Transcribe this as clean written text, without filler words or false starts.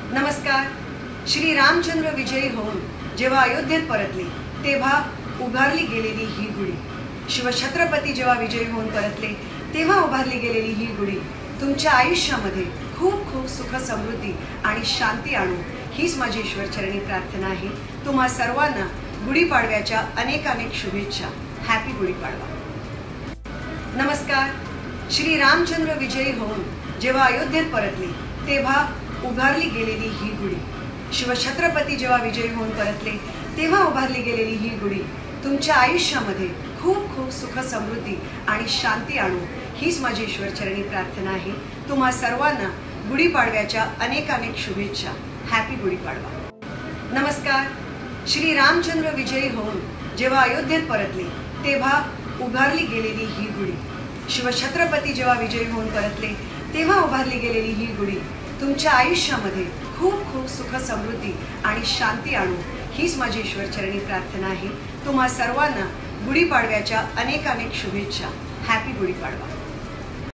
नमस्कार. श्री रामचंद्र विजयी होऊन जेव्हा अयोध्येत परतले तेव्हा उभारली गेलेली ही गुढी, शिवछत्रपती जेव्हा विजयी होऊन परतले तेव्हा उभारली गेलेली ही गुढी तुमच्या आयुष्यामध्ये खूप खूप सुख समृद्धी आणि शांती आणू हीच माझी ईश्वरचरणी प्रार्थना आहे. तुम्हा सर्वांना गुढीपाडव्याच्या अनेक शुभेच्छा. हॅपी गुढीपाडवा. नमस्कार. श्री रामचंद्र विजयी होऊन जेव्हा अयोध्येत परतले तेव्हा उभारली गेलेली ही गुढी, शिवछत्रपती जेव्हा विजयी होऊन परतले तेव्हा उभारली गेलेली ही गुढी तुमच्या आयुष्यामध्ये खूप खूप सुख समृद्धी आणि शांती आणू हीच माझी ईश्वरचरणी प्रार्थना आहे. तुम्हा सर्वांना गुढीपाडव्याच्या अनेक शुभेच्छा. हॅपी गुढीपाडवा. नमस्कार. श्री रामचंद्र विजयी होऊन जेव्हा अयोध्येत परतले तेव्हा उभारली गेलेली ही गुढी, शिवछत्रपती जेव्हा विजयी होऊन परतले तेव्हा उभारली गेलेली ही गुढी तुमच्या आयुष्यामध्ये खूप खूप सुख समृद्धी आणि शांती आणू हीच माझी ईश्वरचरणी प्रार्थना आहे. तुम्हा सर्वांना गुढीपाडव्याच्या अनेक शुभेच्छा. हॅपी गुढीपाडवा.